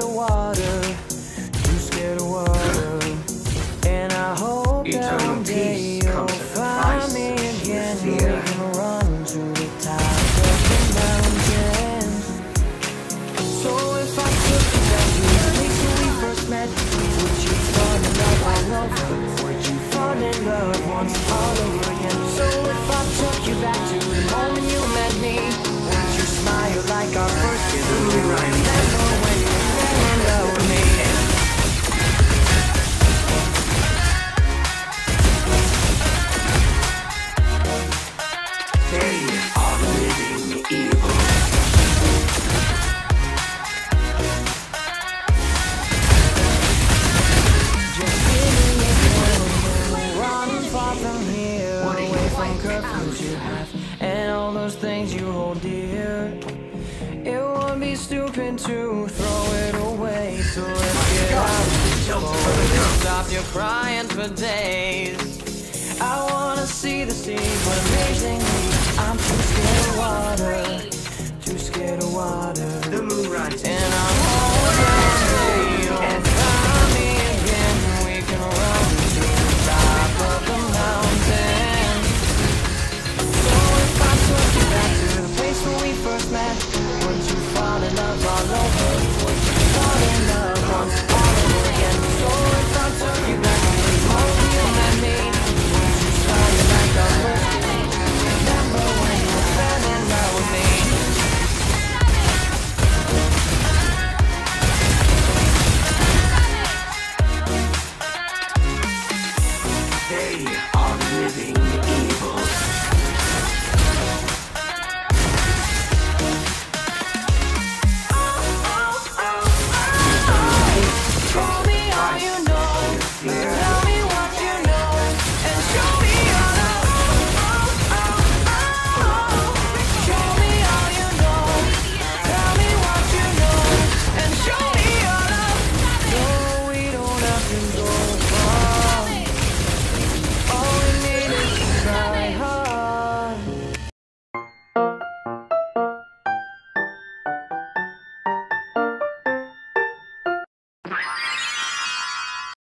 scared of water, too scared of water. And I hope that one day you'll find me again. We can run to the top of the mountain. So if I took you back to the place where we first met, would you fall in love all over? Would you fall in love once all over again? So if I took you back to the moment you met me, would you smile like our first kiss? Would you remember when you fell in love with me? They are living evil. Just giving it one, running far from here, away from curfews you have, and all those things you hold dear. It would be stupid to throw it away, so let's get out before we stop your crying for days. I wanna see the sea, but amazingly, I'm too scared of water, too scared of water. The moon rises. And I'm